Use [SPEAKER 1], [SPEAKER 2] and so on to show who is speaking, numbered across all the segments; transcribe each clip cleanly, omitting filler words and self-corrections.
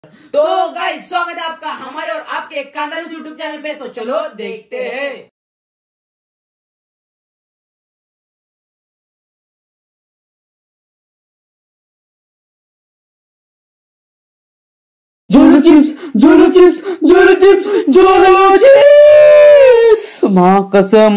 [SPEAKER 1] तो गाइस स्वागत है आपका हमारे और आपके कांदालूस यूट्यूब चैनल पे। तो चलो देखते हैं।
[SPEAKER 2] Jolo chips, Jolo chips, Jolo chips, Jolo chips. माँ कसम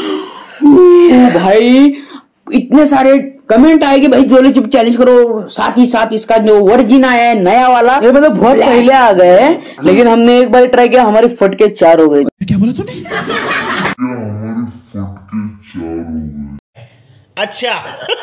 [SPEAKER 2] भाई इतने सारे कमेंट आए कि भाई जोलो चिप्स चैलेंज करो, साथ ही साथ इसका जो वर्जिन आया है नया वाला, ये मतलब बहुत पहले आ गए हैं, लेकिन हमने एक बार ट्राई किया, हमारे फटके 4 हो गए।
[SPEAKER 3] क्या बोला तूने?
[SPEAKER 4] हमारे फटके 4 हो गए।
[SPEAKER 3] अच्छा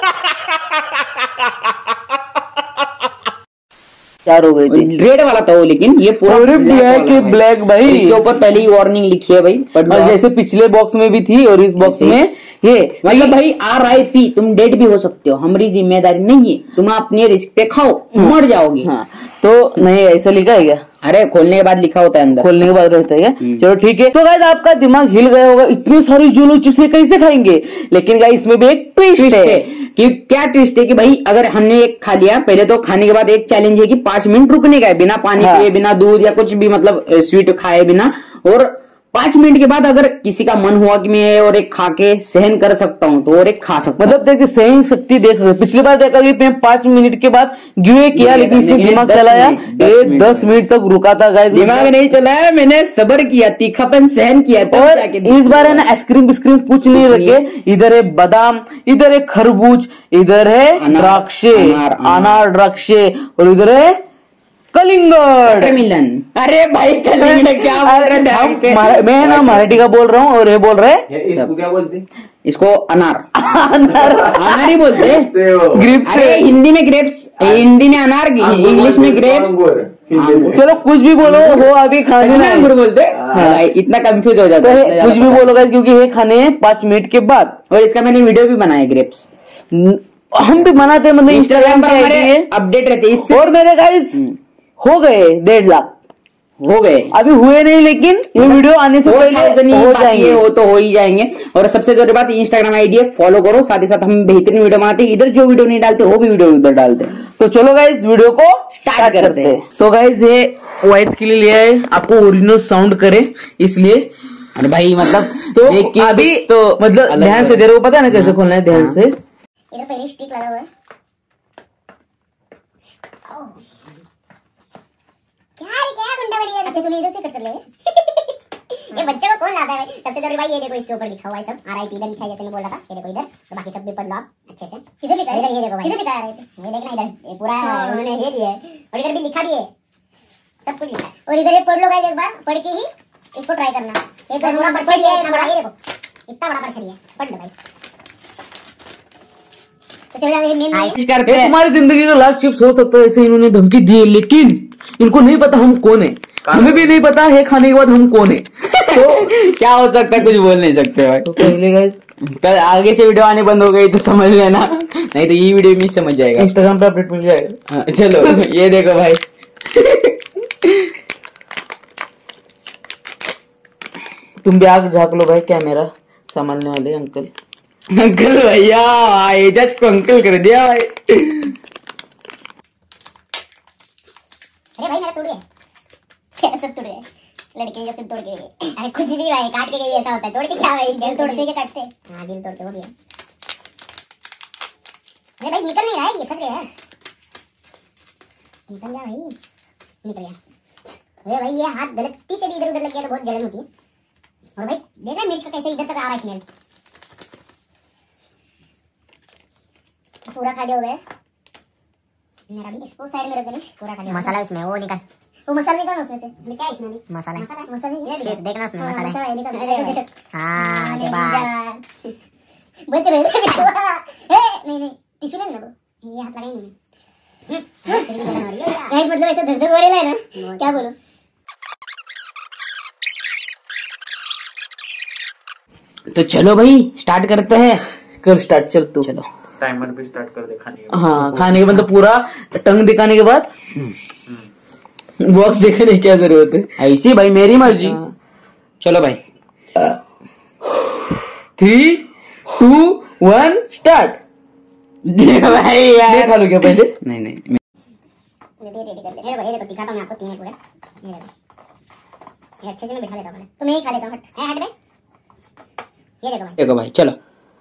[SPEAKER 2] 4 हो गए थे। रेड वाला था वो, लेकिन ये पूरा ब्लैक भाई। इसके ऊपर पहले ही वार्निंग लिखी है भाई, और जैसे पिछले बॉक्स में भी थी और इस बॉक्स में ये मतलब भाई RIP, तुम डेड भी हो सकते हो, हमारी जिम्मेदारी नहीं है, तुम अपने रिस्क पे खाओ, मर जाओगे। हाँ, तो नहीं ऐसा लिखा है क्या? अरे खोलने के बाद लिखा होता है, अंदर खोलने के बाद रहता है क्या? चलो ठीक है। तो गाइस आपका दिमाग हिल गया होगा, इतनी सारी जोलो चिप्स कैसे खाएंगे, लेकिन गाइस इसमें भी एक ट्विस्ट है। कि क्या ट्विस्ट है कि भाई अगर हमने एक खा लिया, पहले तो खाने के बाद एक चैलेंज है कि 5 मिनट रुकने का है, बिना पानी पिए, बिना दूध या कुछ भी मतलब स्वीट खाए बिना, और 5 मिनट के बाद अगर किसी का मन हुआ कि मैं और एक खा के सहन कर सकता हूँ तो और एक खा सकता हूँ। मतलब देखिए सहन शक्ति देख सकते। पिछली बार देखा कि मैं 5 मिनट के बाद गिवे किया, लेकिन इसने दिमाग चलाया, ये 10 मिनट तक रुका था गाइस। दिमाग नहीं चलाया, मैंने सब्र किया, तीखापन सहन किया। और इस बार है ना आइसक्रीम बिस्क्रीम कुछ नहीं रखे, इधर है बादाम, इधर है खरबूज, इधर है द्राक्षे, अनार द्राक्षे, और इधर है कलिंगड मिलन। अरे भाई कलिंगड क्या बोल रहे हैं? मैं ना मराठी का बोल रहा हूँ और ये बोल रहे हैं, इसको क्या बोलते हैं? इसको अनार अनार ही बोलते हैं। ग्रेप्स, अरे हिंदी में ग्रेप्स, हिंदी में अनार, इंग्लिश में ग्रेप्स। चलो कुछ भी बोलो, हो अभी खाने में अंगूर बोलते हैं। इतना कंफ्यूज हो जाता है, कुछ भी बोलोगा क्योंकि ये खाने हैं 5 मिनट के बाद। और इसका मैंने वीडियो भी बनाया, ग्रेप्स हम भी बनाते हैं, मतलब इंस्टाग्राम पर अपडेट रहते हैं इससे। और मेरे गाइस हो गए 1.5 लाख हो गए, अभी हुए नहीं, लेकिन ये वीडियो आने से पहले हो जाएंगे, वो तो हो ही जाएंगे। और सबसे जरूरी बात, इंस्टाग्राम आईडी है, फॉलो करो। साथ ही साथ हम बेहतरीन वीडियो बनाते हैं, इधर जो वीडियो नहीं डालते वो भी वीडियो उधर डालते हैं। तो चलो गाइस वीडियो को स्टार्ट करते हैं। तो गाइस ये वॉइस के लिए लिया है, आपको ओरिजिनल साउंड करे इसलिए। अरे भाई मतलब तो अभी तो मतलब ध्यान से दे रहे हो, पता है ना कैसे खोलना है, ध्यान से।
[SPEAKER 5] इधर पहले स्टिक लगा हुआ है। क्या गुंडा बनी है? अच्छा तूने इधर से कट कर ले। ये बच्चे को कौन लाता है भाई? सबसे जरूरी भाई ये देखो, इसके ऊपर लिखा हुआ है सब RIP, इधर लिखा है जैसे मैं बोल रहा था, ये देखो इधर, और बाकी सब भी पढ़ लो आप अच्छे से। किधर लिखा है? ये देखो भाई, किधर लिखा है? ये देखना इधर, ये पूरा उन्होंने ये दिया है, और इधर भी लिखा भी है, सब कुछ लिखा है। और इधर ये पढ़ लो गाइस, एक बार पढ़ के ही इसको ट्राई करना। एक बार पूरा पर्चा दिया है, इतना बड़ा, ये देखो इतना बड़ा पर्चा दिया है, पढ़ लो भाई। तो चलो जाओ, ये मेन
[SPEAKER 2] करते हैं। हमारी जिंदगी का लास्ट चिप्स हो सकता है, ऐसे इन्होंने धमकी दी है, लेकिन इनको नहीं पता हम कौन है, हमें भी नहीं पता है खाने के बाद हम कौन है। तो क्या हो सकता है, कुछ बोल नहीं सकते भाई। तो पहले गाइस कल आगे से वीडियो आने बंद हो गई तो समझ लेना, नहीं तो ये वीडियो नहीं समझ जाएगा, इंस्टाग्राम पे अपडेट मिल जाएगा। चलो ये देखो भाई। तुम भी आग झाँक लो भाई, कैमरा संभालने वाले अंकल। अंकल भैया एजाज को अंकल कर दिया भाई।
[SPEAKER 5] अरे भाई मेरा तोड़ गया, क्या सब तोड़ गया? लड़के जो सब तोड़ के गए। अरे कुछ भी भाई, काट के गई ऐसा होता है, तोड़ के क्या भाई, दिल तोड़ते के काटते। हाँ दिल तोड़ते वो भी है। अरे भाई निकल नहीं रहा है, ये फंस गया है, निकल जा भाई, निकल गया। अरे भाई ये हाथ गलती से भी इधर उधर लग गया तो बहुत जलन होती है। और भाई देख रहे मिर्च का कैसे इधर तक आ रहा है स्मेल, पूरा खा लिया हो गया मेरा भी। इसको साइड में रख देना, पूरा खा लिया। मसाला उसमें वो निकाल, वो मसाला निकाल उसमें से। क्या है इसमें? मसाला देखना उसमें मसाला है, निकाल। हाँ के बाद बच रहे नहीं नहीं टिश्यू ले लेना ब्रो, ये हाथ लगाई नहीं मैं। मतलब ऐसा धक धक हो रहा है ना, क्या बोलो।
[SPEAKER 2] तो चलो भाई स्टार्ट करते हैं। कर स्टार्ट, चल तू। चलो
[SPEAKER 6] टाइमर भी स्टार्ट कर दे खाने के।
[SPEAKER 2] हाँ खाने के मतलब पूरा टंग दिखाने के बाद बॉक्स देखने की क्या जरूरत है, ऐसी भाई मेरी मर्जी। चलो भाई 3, 2, 1 स्टार्ट। भाई यार खा लो क्या पहले? नहीं
[SPEAKER 5] मैं भी रेडी कर ले। ये देखो दिखाता हूं मैं आपको, 3 है पूरे। ये देखो, ये अच्छे से मैं बिठा लेता हूं। तो मैं ही खा लेता हूं। हट बे। ये देखो भाई,
[SPEAKER 2] देखो भाई, चलो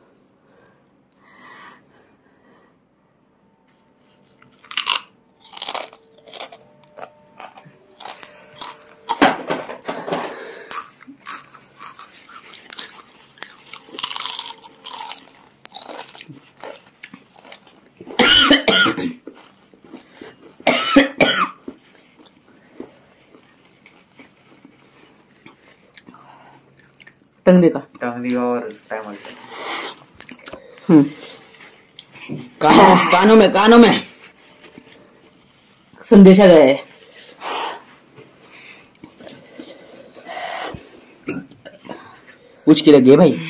[SPEAKER 2] टंग देखा,
[SPEAKER 6] टंगली और टाइमर।
[SPEAKER 2] कानों में संदेशा गया है। कुछ की लगी है भाई।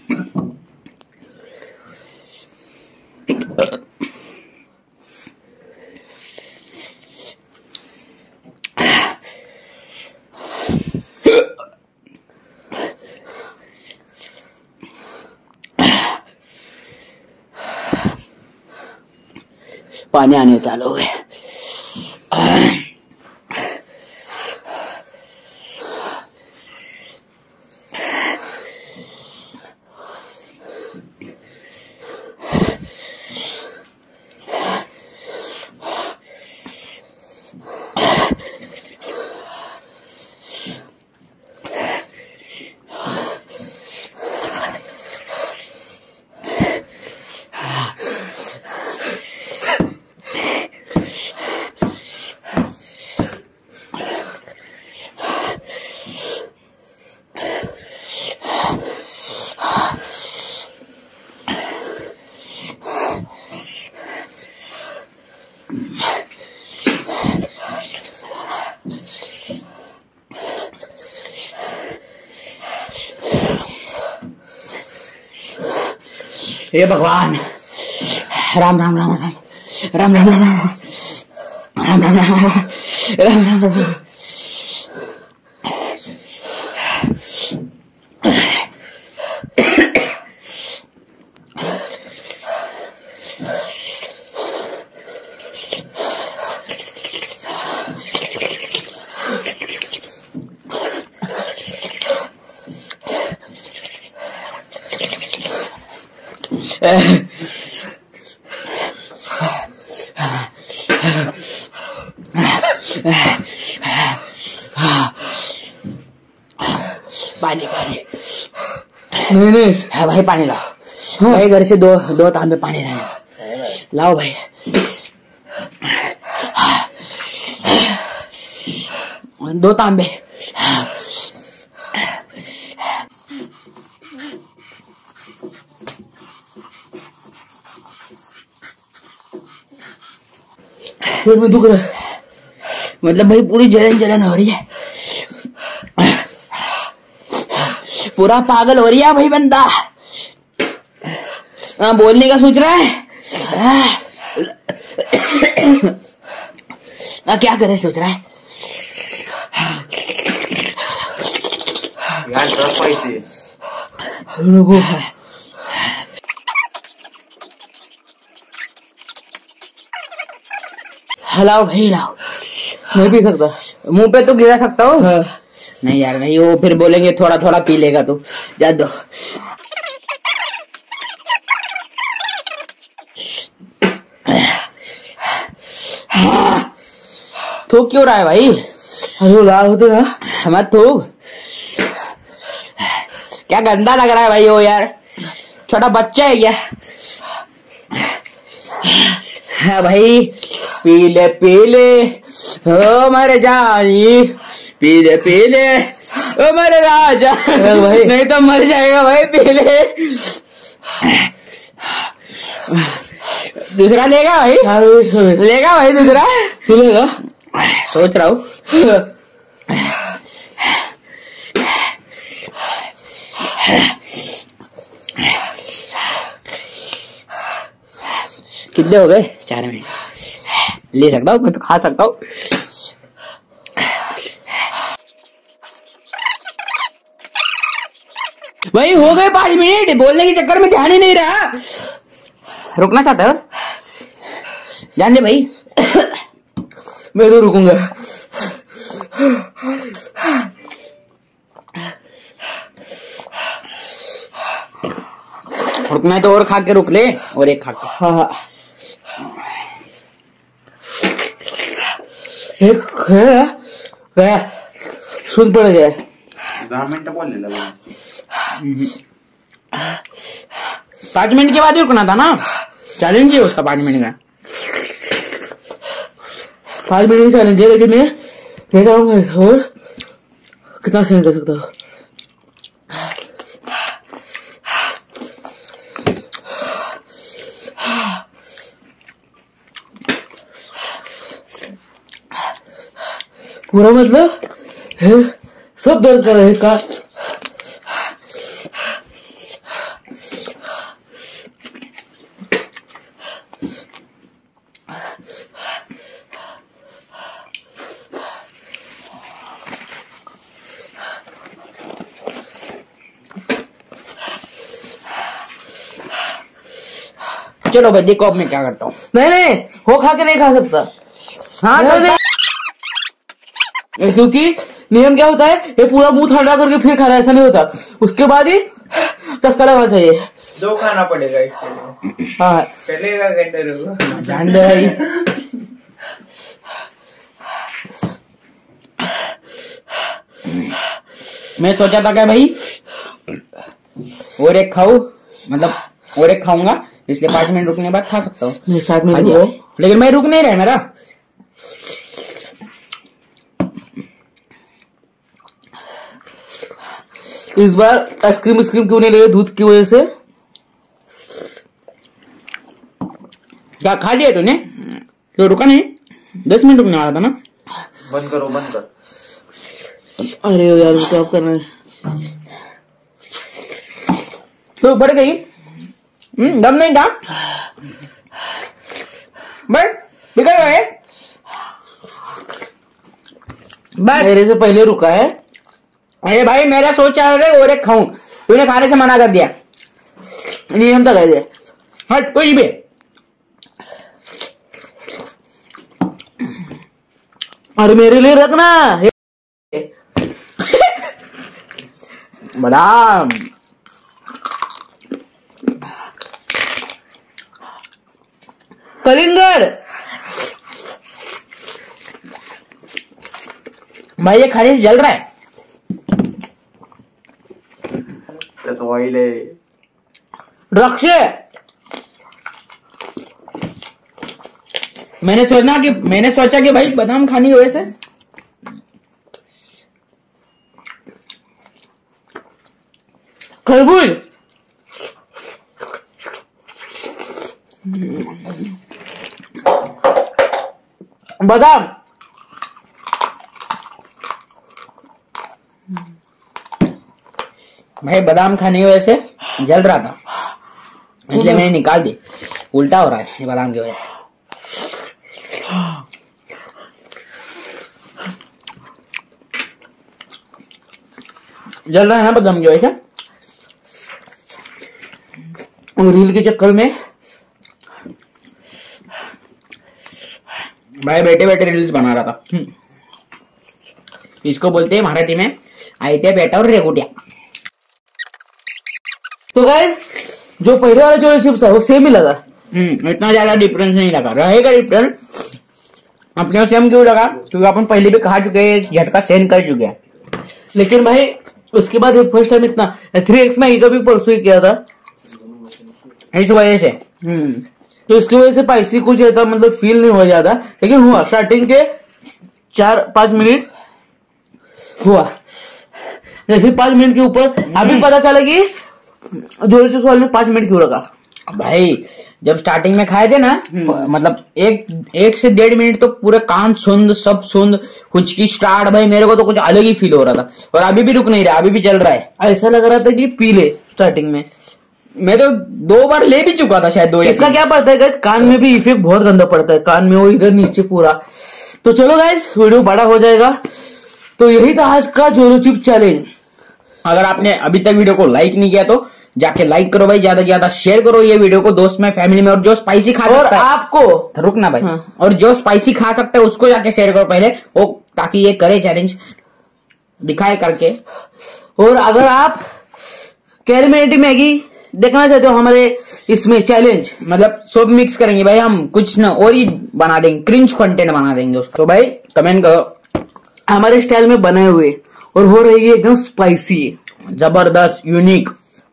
[SPEAKER 2] पानी आने चालू हो गया। हे भगवान, राम राम राम राम राम राम राम राम राम राम राम राम। पानी पानी नहीं है भाई, पानी लाओ भाई। घर से दो तांबे पानी लाओ भाई। दो तांबे। फिर में दुख रहा है, मतलब भाई पूरी जलन हो रही है, पूरा पागल हो रही है भाई बंदा। बोलने का सोच रहा है। क्या करे सोच रहा है
[SPEAKER 6] यार। ड्रग पाइसी
[SPEAKER 2] लाओ भाई लाओ। नहीं पी सकता, मुंह पे तो गिरा सकता हूँ। नहीं यार नहीं, वो फिर बोलेंगे थोड़ा थोड़ा पी लेगा तू, जा दो। थूक क्यों रहा है भाई? अरे लाल होते ना मत थूक। क्या गंदा लग रहा है भाई वो यार, छोटा बच्चा है क्या? हाँ भाई पी ले ओ मेरे जानी, पी ले ओ मेरे राजा भाई, नहीं तो मर जाएगा भाई। पी ले। दूसरा लेगा भाई? लेगा भाई दूसरा? लेगा सोच रहा हूँ। कितने हो गए? 4 मिनट। ले सकता हूँ मैं तो, खा सकता हूँ। भाई हो गए 5 मिनट, बोलने के चक्कर में ध्यान ही नहीं रहा। रुकना चाहते हो? जान दे भाई। मैं तो रुकूंगा। रुकना है तो और खा के रुक ले, और एक खा के। हाँ एक गया सुन पड़ गया।
[SPEAKER 6] 10 मिनट बोल
[SPEAKER 2] 5 मिनट के बाद ही रुकना था ना, चैलेंज है उसका 5 मिनट का। 5 मिनट का चैलेंज है, लेकिन मैं देखा हूँ और कितना सहन कर सकता हूँ। पूरा मतलब सब दर्द कर रहे का। चलो भाई देखो अब मैं क्या करता हूँ। नहीं वो खा के नहीं खा सकता। हाँ नहीं, क्योंकि नियम क्या होता है, ये पूरा मुंह ठंडा करके फिर खाना, ऐसा नहीं होता। उसके बाद ही चस्का लगाना चाहिए।
[SPEAKER 6] 2 खाना पड़ेगा इसके लिए।
[SPEAKER 2] हाँ
[SPEAKER 6] चलेगा कहते रहो,
[SPEAKER 2] जान दे भाई। मैं सोचा था क्या भाई और एक खाऊं, मतलब और एक खाऊंगा, इसलिए 5 मिनट रुकने के बाद खा सकता हूँ। 7 मिनट लेकिन मैं रुक नहीं रहा मेरा। इस बार आइसक्रीम क्यों नहीं ले, दूध की वजह से। क्या खा लिया तूने? तो रुका नहीं, 10 मिनट रुकने वाला था ना।
[SPEAKER 6] बंद करो, बंद कर।
[SPEAKER 2] अरे यार वो तो आप करना है तो बढ़ गई। दम नहीं था, बट बिगड़ गए। मेरे से पहले रुका है। अरे भाई मेरा सोचा है और एक खाऊं, तूने खाने से मना कर दिया। नियम तो कह दे हट कुछ भी। अरे मेरे लिए रखना बादाम। कलिंगड़ भाई ये खाने से जल रहा है।
[SPEAKER 6] तो ऑयल है।
[SPEAKER 2] ड्रग्स मैंने सोचा कि भाई बादाम खानी हो वैसे। खरबूज बादाम भाई बादाम खाने की वजह से जल रहा था, इसलिए मैंने निकाल दी। उल्टा हो रहा है ये बादाम की वजह से। जल रहा है ना बादाम की वजह से। रील के चक्कर में भाई बैठे बैठे रील्स बना रहा था। इसको बोलते हैं मराठी में आयत्या बेटावर रेगुट्या। तो गाइस जो पहले वाला जो चिप्स है वो सेम ही लगा। इतना ज्यादा डिफरेंस नहीं लगा, रहेगा डिफरेंस अपने सेम क्यों लगा, क्योंकि अपन पहले भी खा चुके हैं, झटका सहन कर चुके हैं। लेकिन भाई उसके बाद फर्स्ट टाइम इतना 3x में का भी परसों ही किया था, इस वजह से। तो इसकी वजह से स्पाइसी कुछ ऐसा मतलब फील नहीं हुआ ज्यादा, लेकिन हुआ स्टार्टिंग के 4-5 मिनट हुआ। जैसे 5 मिनट के ऊपर अभी पता चला कि जोर चिप्स वाले ने 5 मिनट क्यों रखा। भाई जब स्टार्टिंग में खाए थे ना, मतलब 1 से 1.5 मिनट तो पूरे कान सुंद सब सुंद हुचकी स्टार्ट। भाई मेरे को तो कुछ अलग ही फील हो रहा था, और अभी भी रुक नहीं रहा, अभी भी चल रहा है। ऐसा लग रहा था कि पी ले। स्टार्टिंग में मैं तो 2 बार ले भी चुका था शायद, 2। इसका क्या पड़ता है गाइस, कान में भी इफेक्ट बहुत गंदा पड़ता है, कान में वो इधर नीचे पूरा। तो चलो गाइस वीडियो बड़ा हो जाएगा, तो यही था आज का जोरो चिप्स चैलेंज। अगर आपने अभी तक वीडियो को लाइक नहीं किया तो जाके लाइक करो भाई, ज्यादा से ज्यादा शेयर करो ये वीडियो को दोस्त में, फैमिली में। और जो स्पाइसी खा
[SPEAKER 1] और
[SPEAKER 2] सकता है
[SPEAKER 1] आपको
[SPEAKER 2] रुकना भाई,
[SPEAKER 1] हाँ।
[SPEAKER 2] और जो स्पाइसी खा सकता है उसको जाके शेयर करो पहले, वो ताकि ये करे चैलेंज दिखाए करके।
[SPEAKER 1] और अगर आप कैरमेलिटी मैगी देखना चाहते हो हमारे इसमें चैलेंज,
[SPEAKER 2] मतलब सब मिक्स करेंगे भाई हम, कुछ ना और ही बना देंगे, क्रिंज कंटेंट बना देंगे उसका। तो भाई कमेंट करो
[SPEAKER 1] हमारे स्टाइल में बनाए हुए, और हो रही है एकदम स्पाइसी,
[SPEAKER 2] जबरदस्त यूनिक।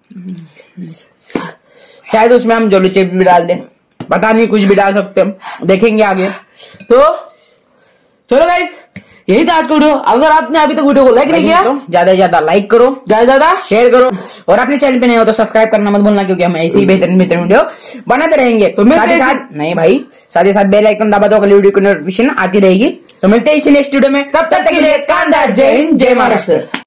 [SPEAKER 2] शायद उसमें हम जोली चिप्स भी डाल दें, पता नहीं, कुछ भी डाल सकते हम, देखेंगे आगे।
[SPEAKER 1] तो चलो गाइस, यही था आज का वीडियो। अगर आपने अभी तक वीडियो को लाइक नहीं किया,
[SPEAKER 2] ज्यादा से ज्यादा लाइक करो,
[SPEAKER 1] ज्यादा ज्यादा
[SPEAKER 2] शेयर करो, और अपने चैनल पे नहीं हो तो सब्सक्राइब करना मत भूलना, क्योंकि हम ऐसे ही बेहतरीन वीडियो बनाते रहेंगे। तो
[SPEAKER 1] मिलते
[SPEAKER 2] साथ ही
[SPEAKER 1] हैं
[SPEAKER 2] साथ नहीं भाई, साथ ही साथ बेल आइकन दबा दो, अगली वीडियो की नोटिफिकेशन आती रहेगी। तो मिलते हैं इसी नेक्स्ट वीडियो में, तब तक के लिए कांदा। जय हिंद, जय महाराष्ट्र।